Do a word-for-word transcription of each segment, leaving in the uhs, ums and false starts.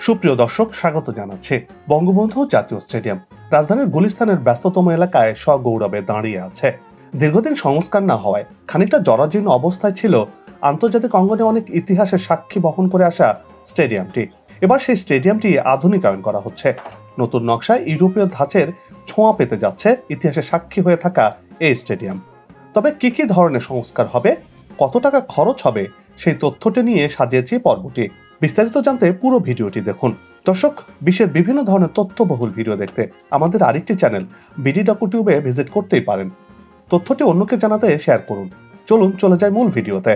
সুপ্রিয় দর্শক, স্বাগত জানাচ্ছি। বঙ্গবন্ধু জাতীয় স্টেডিয়াম রাজধানীর গুলিস্তানের ব্যস্ততম এলাকায় সগৌরবে দাঁড়িয়ে আছে। দীর্ঘদিন সংস্কার না হওয়ায় খানিকটা জরাজীর্ণ অবস্থায় ছিল আন্তর্জাতিক অঙ্গনে অনেক ইতিহাসের সাক্ষী বহন করে আসা স্টেডিয়ামটি। এবার সেই স্টেডিয়ামটি আধুনিকায়ন করা হচ্ছে। নতুন নকশায় ইউরোপীয় ধাঁচের ছোঁয়া পেতে যাচ্ছে ইতিহাসের সাক্ষী হয়ে থাকা এই স্টেডিয়াম। তবে কি কি ধরনের সংস্কার হবে, কত টাকা খরচ হবে, সেই তথ্যটি নিয়ে সাজিয়েছি পর্বটি। বিস্তারিত জানতে পুরো ভিডিওটি দেখুন। দর্শক, বিশ্বের বিভিন্ন ধরনের তথ্যবহুল ভিডিও দেখতে আমাদের আরেকটি চ্যানেল বিডি ডকুটিউবে ভিজিট করতেই পারেন। তথ্যটি অন্যকে জানাতে শেয়ার করুন। চলুন চলে যাই মূল ভিডিওতে।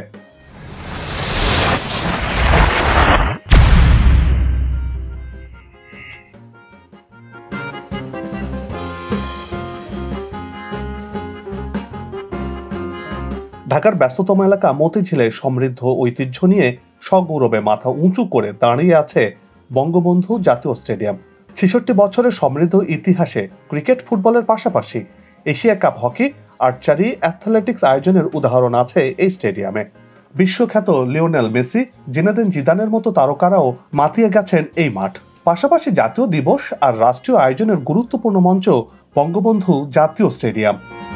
ঢাকার ব্যস্ততম এলাকা মতিঝিলে সমৃদ্ধ ঐতিহ্য নিয়ে সগৌরবে মাথা উঁচু করে দাঁড়িয়ে আছে বঙ্গবন্ধু জাতীয় স্টেডিয়াম। ছেষট্টি বছরের সমৃদ্ধ ইতিহাসে ক্রিকেট, ফুটবলের পাশাপাশি Asia cup hockey, archery, athletics আয়োজনের উদাহরণ আছে এই স্টেডিয়ামে। বিশ্বখ্যাত লিওনেল মেসি, জিনেদিন জিদানের মতো তারকারাও মাতিয়ে গেছেন এই মাঠ। পাশাপাশি জাতীয় দিবস আর রাষ্ট্রীয় আয়োজনের গুরুত্বপূর্ণ মঞ্চ বঙ্গবন্ধু জাতীয় স্টেডিয়াম।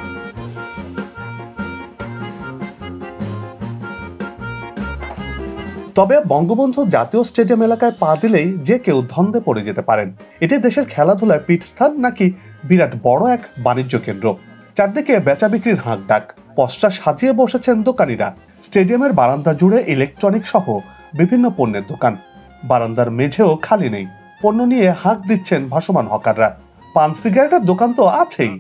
তবে বঙ্গবন্ধু জাতীয় স্টেডিয়াম এলাকায় পা দিলেই যে কেউ ধন্দে পড়ে যেতে পারেন। এটি দেশের খেলাধুলায় পীঠস্থান নাকি বিরাট বড় এক বাণিজ্য কেন্দ্র। চারদিকে বেচা বিক্রির হাঁক ডাক, পশ্চা সাজিয়ে বসেছেন দোকানিরা। স্টেডিয়ামের বারান্দা জুড়ে ইলেকট্রনিক সহ বিভিন্ন পণ্যের দোকান। বারান্দার মেঝেও খালি নেই, পণ্য নিয়ে হাঁক দিচ্ছেন ভাসমান হকাররা। পান সিগারেটের দোকান তো আছেই।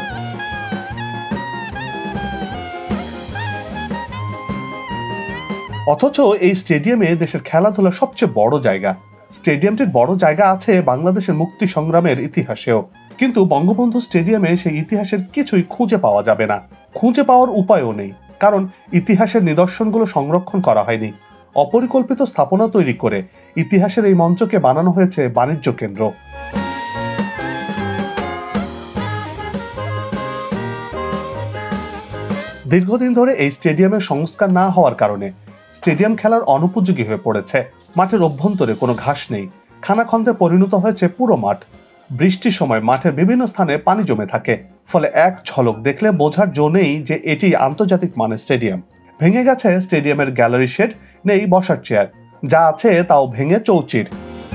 অথচ এই স্টেডিয়ামে দেশের খেলাধুলার সবচেয়ে বড় জায়গা। স্টেডিয়ামটির বড় জায়গা আছে বাংলাদেশের মুক্তি সংগ্রামের ইতিহাসেও। কিন্তু বঙ্গবন্ধু স্টেডিয়ামে সেই ইতিহাসের কিছুই খুঁজে পাওয়া যাবে না। খুঁজে পাওয়ার উপায়ও নেই, কারণ ইতিহাসের নিদর্শনগুলো সংরক্ষণ করা হয়নি। অপরিকল্পিত স্থাপনা তৈরি করে ইতিহাসের এই মঞ্চকে বানানো হয়েছে বাণিজ্য কেন্দ্র। দীর্ঘদিন ধরে এই স্টেডিয়ামের সংস্কার না হওয়ার কারণে স্টেডিয়াম খেলার অনুপযোগী হয়ে পড়েছে। মাঠের অভ্যন্তরে কোনো ঘাস নেই, খানাখন্দে পরিণত হয়েছে পুরো মাঠ। বৃষ্টির সময় মাঠের বিভিন্ন স্থানে পানি জমে থাকে, ফলে এক ঝলক দেখলে বোঝার জো নেই যে এটি আন্তর্জাতিক মানের স্টেডিয়াম। ভেঙে গেছে স্টেডিয়ামের গ্যালারি শেড, নেই বসার চেয়ার, যা আছে তাও ভেঙে চৌচির।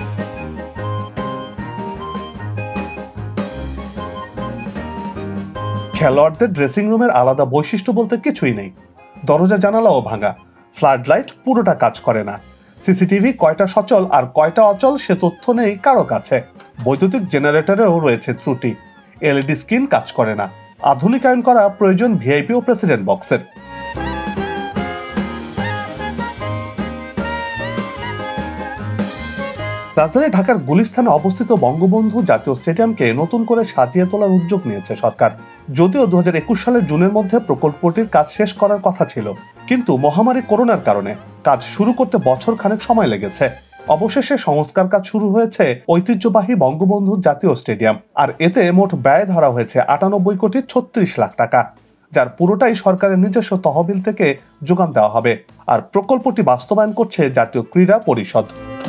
খেলোয়াড়দের ড্রেসিং রুমের আলাদা বৈশিষ্ট্য বলতে কিছুই নেই। দরজা জানালাও ভাঙা, ফ্লাড লাইট পুরোটা কাজ করে না। সিসিটিভি কয়টা সচল আর কয়টা অচল সে তথ্য নেই কারো কাছে। বৈদ্যুতিক জেনারেটরেও রয়েছে ত্রুটি। এলইডি স্ক্রিন কাজ করে না। আধুনিকায়ন করা প্রয়োজন ভিআইপি ও প্রেসিডেন্ট বক্সের। রাজধানী ঢাকার গুলিস্তানে অবস্থিত বঙ্গবন্ধু জাতীয় স্টেডিয়ামকে নতুন করে সাজিয়ে তোলার উদ্যোগ নিয়েছে সরকার। যদিও দু হাজার একুশ সালের জুনের মধ্যে প্রকল্পটির কাজ শেষ করার কথা ছিল, কিন্তু মহামারী করোনার কারণে কাজ শুরু করতে বছর খানেক সময় লেগেছে। অবশেষে সংস্কার কাজ শুরু হয়েছে ঐতিহ্যবাহী বঙ্গবন্ধু জাতীয় স্টেডিয়াম। আর এতে মোট ব্যয় ধরা হয়েছে আটানব্বই কোটি ছত্রিশ লাখ টাকা, যার পুরোটাই সরকারের নিজস্ব তহবিল থেকে যোগান দেওয়া হবে। আর প্রকল্পটি বাস্তবায়ন করছে জাতীয় ক্রীড়া পরিষদ।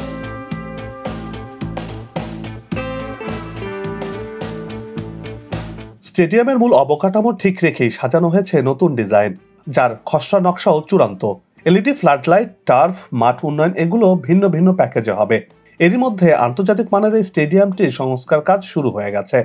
স্টেডিয়ামের মূল অবকাঠামো ঠিক রেখেই সাজানো হয়েছে নতুন ডিজাইন, যার খসড়া নকশাও চূড়ান্ত। এলইডি ফ্লাড লাইট, টার্ফ, মাঠ উন্নয়ন এগুলো ভিন্ন ভিন্ন প্যাকেজে হবে। এরই মধ্যে আন্তর্জাতিক মানের এই স্টেডিয়ামটির সংস্কার কাজ শুরু হয়ে গেছে।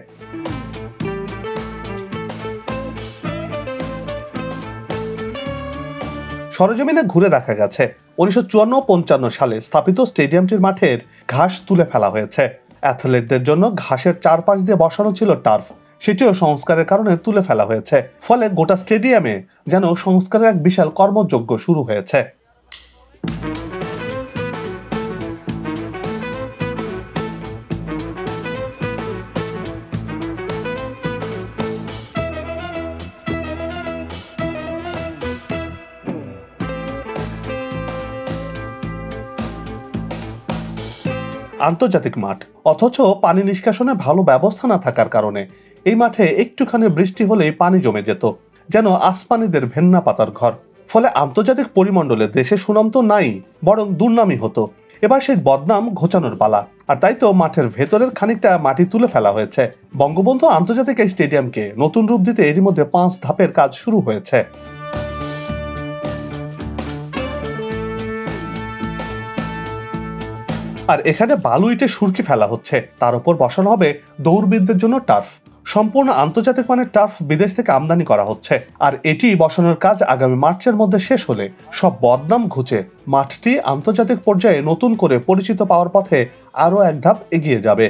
সরেজমিনে ঘুরে দেখা গেছে উনিশশো চুয়ান্ন পঞ্চান্ন সালে স্থাপিত স্টেডিয়ামটির মাঠের ঘাস তুলে ফেলা হয়েছে। অ্যাথলেটদের জন্য ঘাসের চারপাশ দিয়ে বসানো ছিল টার্ফ, সেটিও সংস্কারের কারণে তুলে ফেলা হয়েছে। ফলে গোটা স্টেডিয়ামে যেন সংস্কারের এক বিশাল কর্মযজ্ঞ শুরু হয়েছে। আন্তর্জাতিক মাঠ, অথচ পানি নিষ্কাশনে ভালো ব্যবস্থা না থাকার কারণে এই মাঠে একটুখানি বৃষ্টি হলেই পানি জমে যেত, যেন আসমানিদের ভেন্না পাতার ঘর। ফলে আন্তর্জাতিক পরিমণ্ডলে দেশের সুনাম তো নাই, বরং দুর্নামই হতো। এবার সেই বদনাম ঘোচানোর পালা। আর তাই তো মাঠের ভেতরের খানিকটা মাটি তুলে ফেলা হয়েছে। বঙ্গবন্ধু আন্তর্জাতিক এই স্টেডিয়ামকে নতুন রূপ দিতে এরই মধ্যে পাঁচ ধাপের কাজ শুরু হয়েছে। আর এখানে বালু ইটে সুরকি ফেলা হচ্ছে, তার উপর বসানো হবে দৌড়বিদদের জন্য টার্ফ। সম্পূর্ণ আন্তর্জাতিক মানের টার্ফ বিদেশ থেকে আমদানি করা হচ্ছে। আর এটি বসানোর কাজ আগামী মার্চের মধ্যে শেষ হলে সব বদনাম ঘুচে মাঠটি আন্তর্জাতিক পর্যায়ে নতুন করে পরিচিত পাওয়ার পথে আরও এক ধাপ এগিয়ে যাবে।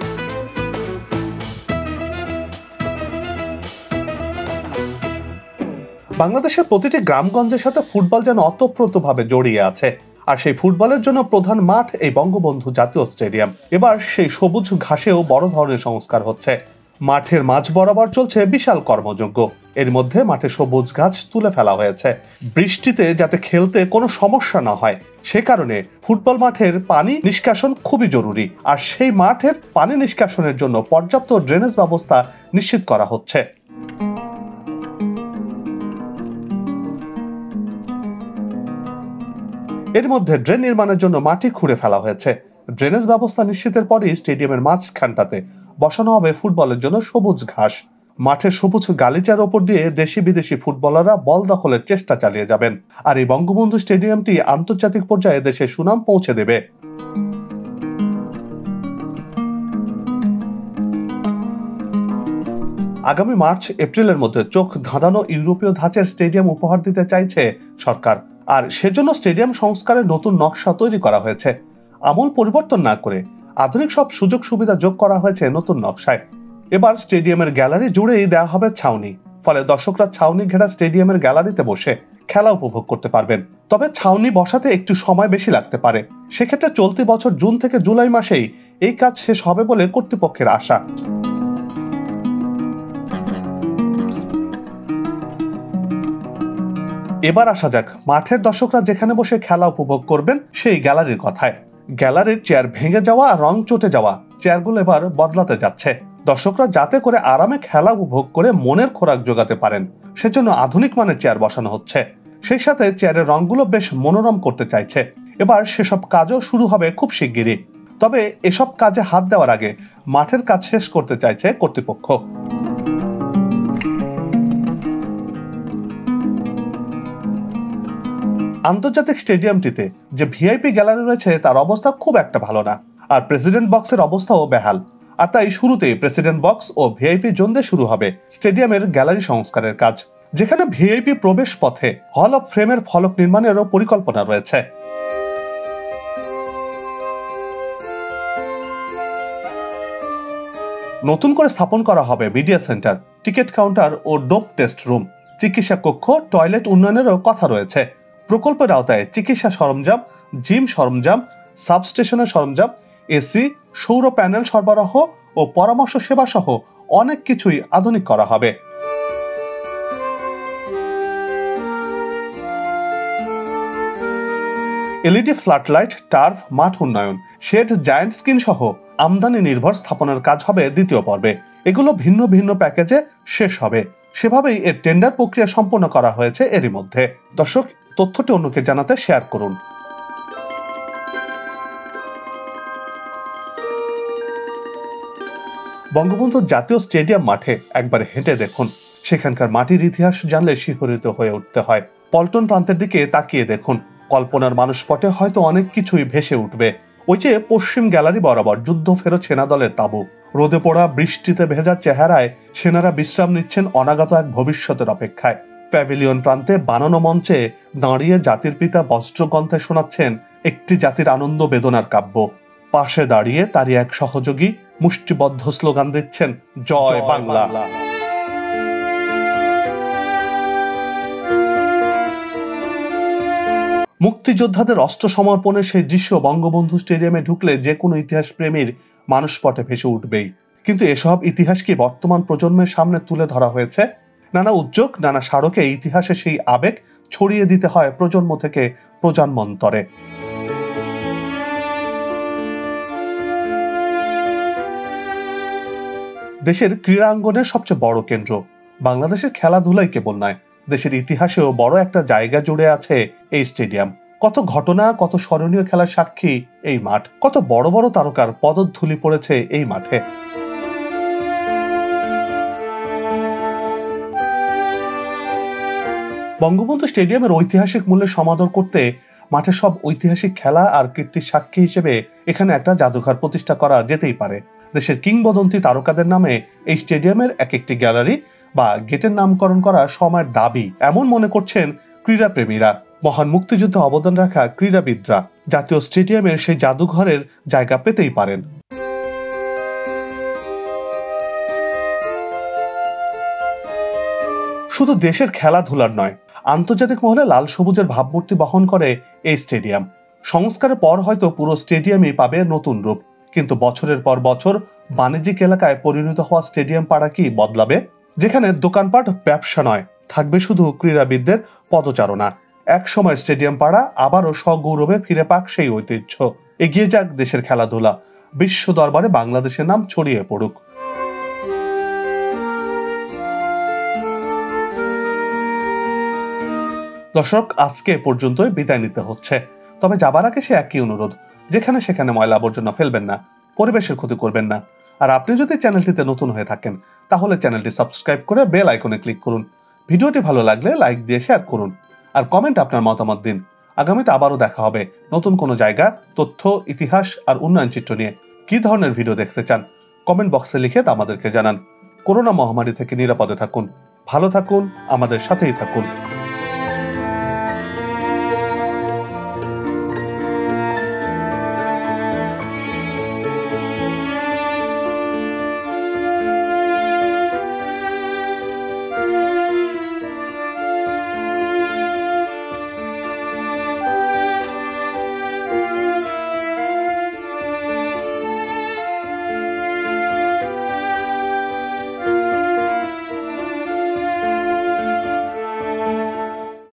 বাংলাদেশের প্রতিটি গ্রামগঞ্জের সাথে ফুটবল যেন অতপ্রতভাবে জড়িয়ে আছে। আর সেই ফুটবলের জন্য প্রধান মাঠ এই বঙ্গবন্ধু জাতীয় স্টেডিয়াম। এবার সেই সবুজ ঘাসেও বড় ধরনের সংস্কার হচ্ছে। মাঠের মাঝ বরাবর চলছে বিশাল কর্মযজ্ঞ। এর মধ্যে মাঠে সবুজ গাছ তুলে ফেলা হয়েছে বৃষ্টিতে যাতে খেলতে কোনো সমস্যা না হয়, সে কারণে ফুটবল মাঠের পানি নিষ্কাশন খুবই জরুরি। আর সেই মাঠের পানি নিষ্কাশনের জন্য পর্যাপ্ত ড্রেনেজ ব্যবস্থা নিশ্চিত করা হচ্ছে। এর মধ্যে ড্রেন নির্মাণের জন্য মাটি খুঁড়ে ফেলা হয়েছে। ড্রেনেজ ব্যবস্থা নিশ্চিতের পরই স্টেডিয়ামের মাঝখানটাতে বসানো হবে ফুটবলের জন্য সবুজ ঘাস। মাঠের সবুজ গালিচার ওপর দিয়ে দেশি বিদেশি ফুটবলাররা বল দখলের চেষ্টা চালিয়ে যাবেন। আর এই বঙ্গবন্ধু স্টেডিয়ামটি আন্তর্জাতিক পর্যায়ে দেশের সুনাম পৌঁছে দেবে। আগামী মার্চ এপ্রিলের মধ্যে চোখ ধাঁধানো ইউরোপীয় ধাঁচের স্টেডিয়াম উপহার দিতে চাইছে সরকার। আর সেজন্য স্টেডিয়াম সংস্কারের নতুন নকশা তৈরি করা হয়েছে। আমূল পরিবর্তন না করে আধুনিক সব সুযোগ সুবিধা যোগ করা হয়েছে নতুন নকশায়। এবার স্টেডিয়ামের গ্যালারি জুড়েই দেওয়া হবে ছাউনি, ফলে দর্শকরা ছাউনি ঘেরা স্টেডিয়ামের গ্যালারিতে বসে খেলা উপভোগ করতে পারবেন। তবে ছাউনি বসাতে একটু সময় বেশি লাগতে পারে। সেক্ষেত্রে চলতি বছর জুন থেকে জুলাই মাসেই এই কাজ শেষ হবে বলে কর্তৃপক্ষের আশা। এবার আসা যাক মাঠের দর্শকরা যেখানে বসে খেলা উপভোগ করবেন সেই গ্যালারির কথায়। গ্যালারির চেয়ার ভেঙে যাওয়া আর রং চটে যাওয়া চেয়ারগুলো এবার বদলাতে যাচ্ছে, দর্শকরা যাতে করে আরামে খেলা উপভোগ করে মনের খোরাক জোগাতে পারেন সেজন্য আধুনিক মানের চেয়ার বসানো হচ্ছে। সেই সাথে চেয়ারের রংগুলো বেশ মনোরম করতে চাইছে। এবার সেসব কাজও শুরু হবে খুব শিগগিরই। তবে এসব কাজে হাত দেওয়ার আগে মাঠের কাজ শেষ করতে চাইছে কর্তৃপক্ষ। আন্তর্জাতিক স্টেডিয়ামটিতে যে ভিআইপি গ্যালারি রয়েছে তার অবস্থা খুব একটা ভালো না। আর প্রেসিডেন্ট বক্সের অবস্থাও বেহাল। আর তাই শুরুতেই প্রেসিডেন্ট বক্স ও ভিআইপি জোন দিয়ে শুরু হবে স্টেডিয়ামের গ্যালারি সংস্কারের কাজ, যেখানে ভিআইপি প্রবেশ পথে হল অফ ফ্রেমের ফলক নির্মাণেরও পরিকল্পনা রয়েছে। নতুন করে স্থাপন করা হবে মিডিয়া সেন্টার, টিকিট কাউন্টার ও ডোপ টেস্ট রুম, চিকিৎসা কক্ষ, টয়লেট উন্নয়নেরও কথা রয়েছে। প্রকল্পের আওতায় চিকিৎসা সরঞ্জাম, জিম সরঞ্জাম, সাবস্টেশনের সরঞ্জাম, এসি, সৌর প্যানেল সরবরাহ ও পরামর্শ সেবা সহ অনেক কিছুই আধুনিক করা হবে। এলইডি ফ্ল্যাটলাইট, টার্ফ, মাঠ উন্নয়ন, শেড, জায়ান্ট স্ক্রিন সহ আমদানি নির্ভর স্থাপনের কাজ হবে দ্বিতীয় পর্বে। এগুলো ভিন্ন ভিন্ন প্যাকেজে শেষ হবে। সেভাবেই এর টেন্ডার প্রক্রিয়া সম্পন্ন করা হয়েছে এরই মধ্যে। দর্শক, তথ্যটি অন্যকে জানাতে শেয়ার করুন। বঙ্গবন্ধু জাতীয় স্টেডিয়াম মাঠে একবার হেঁটে দেখুন। সেখানকার মাটির ইতিহাস জানলে শিহরিত হয়ে উঠতে হয়। পল্টন প্রান্তের দিকে তাকিয়ে দেখুন, কল্পনার মানসপটে হয়তো অনেক কিছুই ভেসে উঠবে। ওই যে পশ্চিম গ্যালারি বরাবর যুদ্ধ ফেরত সেনা দলের তাঁবু, রোদে পোড়া বৃষ্টিতে ভেজা চেহারায় সেনারা বিশ্রাম নিচ্ছেন অনাগত এক ভবিষ্যতের অপেক্ষায়। প্যাভিলিয়ন প্রান্তে বানানো মঞ্চে দাঁড়িয়ে জাতির পিতা বজ্রকণ্ঠে শোনাচ্ছেন একটি জাতির আনন্দ বেদনার কাব্য। পাশে দাঁড়িয়ে তারই এক সহযোগী মুষ্টিবদ্ধ স্লোগান দিচ্ছেন, জয় বাংলা। মুক্তিযোদ্ধাদের অস্ত্র সমর্পণের সেই দৃশ্য বঙ্গবন্ধু স্টেডিয়ামে ঢুকলে যে কোনো ইতিহাস প্রেমীর মানসপটে ভেসে উঠবেই। কিন্তু এসব ইতিহাস কি বর্তমান প্রজন্মের সামনে তুলে ধরা হয়েছে? নানা উদ্যোগ, নানা স্মারকে ইতিহাসে সেই আবেগ ছড়িয়ে দিতে হয় প্রজন্ম থেকে প্রজন্মান্তরে। দেশের ক্রীড়াঙ্গনের সবচেয়ে বড় কেন্দ্র বাংলাদেশের খেলাধুলাই কেবল নয়, দেশের ইতিহাসেও বড় একটা জায়গা জুড়ে আছে এই স্টেডিয়াম। কত ঘটনা, কত স্মরণীয় খেলার সাক্ষী এই মাঠ। কত বড় বড় তারকার পদধূলি পড়েছে এই মাঠে। বঙ্গবন্ধু স্টেডিয়ামের ঐতিহাসিক মূল্যে সমাদর করতে মাঠের সব ঐতিহাসিক খেলা আর কীর্তির সাক্ষী হিসেবে এখানে একটা জাদুঘর প্রতিষ্ঠা করা যেতেই পারে। দেশের কিংবদন্তি তারকাদের নামে এই স্টেডিয়ামের এক একটি গ্যালারি বা গেটের নামকরণ করা সময়ের দাবি, এমন মনে করছেন ক্রীড়াপ্রেমীরা। মহান মুক্তিযুদ্ধে অবদান রাখা ক্রীড়াবিদরা জাতীয় স্টেডিয়ামের সেই জাদুঘরের জায়গা পেতেই পারেন। শুধু দেশের খেলাধুলার নয়, আন্তর্জাতিক মহলে লাল সবুজের ভাবমূর্তি বহন করে এই স্টেডিয়াম। সংস্কারের পর হয়তো পুরো স্টেডিয়ামই পাবে নতুন রূপ, কিন্তু বছরের পর বছর বাণিজ্যিক এলাকায় পরিণত হওয়া স্টেডিয়াম পাড়া কি বদলাবে? যেখানে দোকানপাট ব্যবসা নয়, থাকবে শুধু ক্রীড়াবিদদের পদচারণা। এক সময় স্টেডিয়াম পাড়া আবারও সগৌরবে ফিরে পাক সেই ঐতিহ্য। এগিয়ে যাক দেশের খেলাধুলা, বিশ্ব দরবারে বাংলাদেশের নাম ছড়িয়ে পড়ুক। দর্শক, আজকে পর্যন্তই বিদায় নিতে হচ্ছে। তবে যাবার আগে সে একই অনুরোধ, যেখানে সেখানে ময়লা আবর্জনা ফেলবেন না, পরিবেশের ক্ষতি করবেন না। আর আপনি যদি চ্যানেলটিতে নতুন হয়ে থাকেন তাহলে চ্যানেলটি সাবস্ক্রাইব করে বেল আইকনে ক্লিক করুন। ভিডিওটি ভালো লাগলে লাইক দিয়ে শেয়ার করুন আর কমেন্ট আপনার মতামত দিন। আগামীতে আবারও দেখা হবে নতুন কোনো জায়গা, তথ্য, ইতিহাস আর উন্নয়ন চিত্র নিয়ে। কি ধরনের ভিডিও দেখতে চান কমেন্ট বক্সে লিখে তা আমাদেরকে জানান। করোনা মহামারী থেকে নিরাপদে থাকুন, ভালো থাকুন, আমাদের সাথেই থাকুন।